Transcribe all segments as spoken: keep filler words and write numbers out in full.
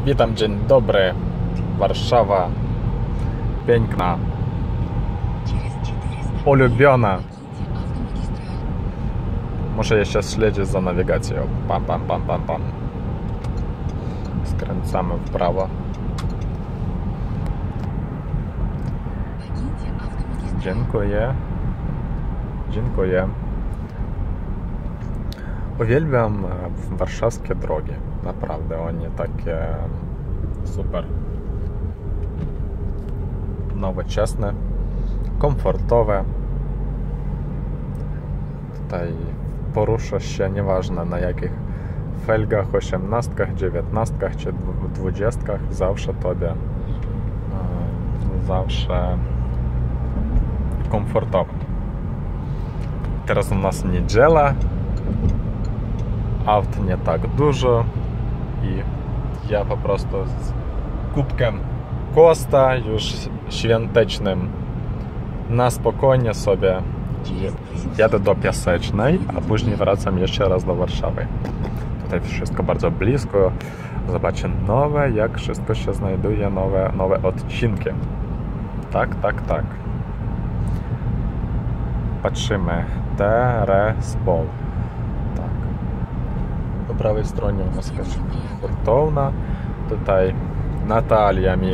Witam, dzień dobry. Warszawa. Piękna. Ulubiona. Muszę jeszcze śledzić za nawigacją. Pam, pam, pam, pam, pam. Skręcamy w prawo. Dziękuję. Dziękuję. Uwielbiam warszawskie drogi. Naprawdę, one takie super nowoczesne, komfortowe. Tutaj poruszasz się nieważne na jakich felgach, osiemnastkach, dziewiętnastkach czy dwudziestkach, zawsze tobie zawsze komfortowo. Teraz u nas niedziela, aut nie tak dużo i ja po prostu z kubkiem Costa już świątecznym na spokojnie sobie jadę do Piasecznej, a później wracam jeszcze raz do Warszawy. Tutaj wszystko bardzo blisko. Zobaczcie nowe, jak wszystko się znajduje, nowe, nowe odcinki. Tak, tak, tak. Patrzymy. Terespol. Tak. Po prawej stronie u nas jakaś hurtownia. Tutaj Natalia mi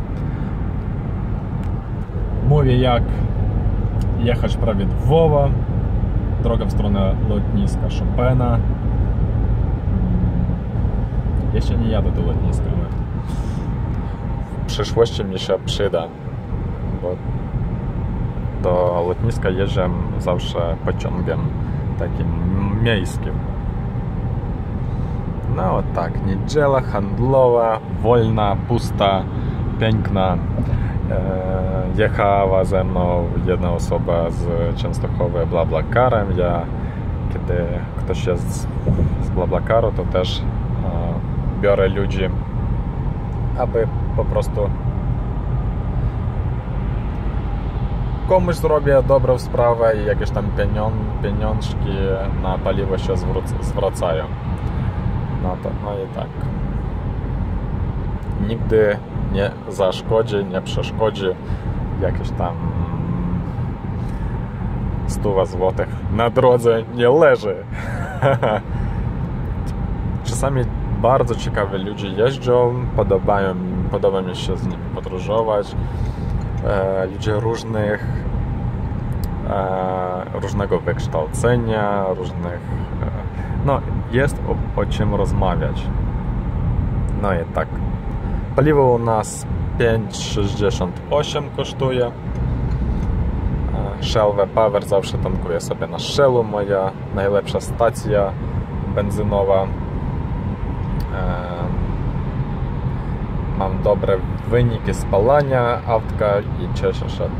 mówi, jak jechać prawidłowo. Droga w stronę lotniska Chopina. Jeszcze nie jadę do lotniska, ale w przyszłości mi się przyda, bo do lotniska jeżdżę zawsze pociągiem takim miejskim. No tak, niedziela handlowa, wolna, pusta, piękna. Jechała ze mną jedna osoba z Częstochowy BlaBlaCarem. Ja, kiedy ktoś jest z BlaBlaCaru, to też biorę ludzi, aby po prostu komuś zrobię dobrą sprawę i jakieś tam pieniążki na paliwo się zwracają. No to, no i tak. Nigdy nie zaszkodzi, nie przeszkodzi jakieś tam sto złotych na drodze nie leży. Czasami bardzo ciekawi ludzie jeżdżą, podobają, podoba mi się z nimi podróżować. E, ludzie różnych e, różnego wykształcenia, różnych e, no jest o, o czym rozmawiać. No i tak. Paliwo u nas pięć sześćdziesiąt osiem kosztuje. Shell V-Power zawsze tankuję sobie na Shellu, moja najlepsza stacja benzynowa. Mam dobre wyniki spalania autka i cieszę się.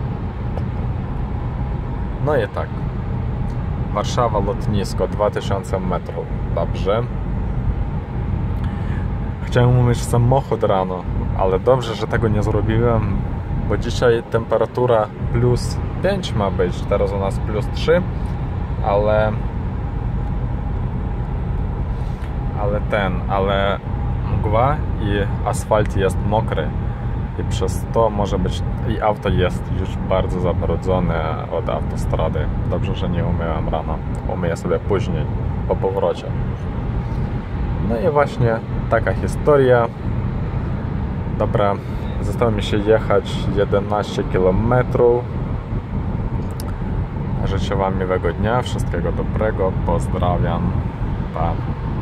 No i tak. Warszawa, lotnisko, dwa tysiące metrów. Dobrze. Chciałem umyć samochód rano, ale dobrze, że tego nie zrobiłem, bo dzisiaj temperatura plus pięć ma być, teraz u nas plus trzy, ale ale ten, ale mgła i asfalt jest mokry i przez to może być, i auto jest już bardzo zabrudzone od autostrady. Dobrze, że nie umyłem rano, umyję sobie później, po powrocie. No i właśnie taka historia. Dobra, zostało mi się jechać jedenaście kilometrów. Życzę wam miłego dnia, wszystkiego dobrego, pozdrawiam, pa.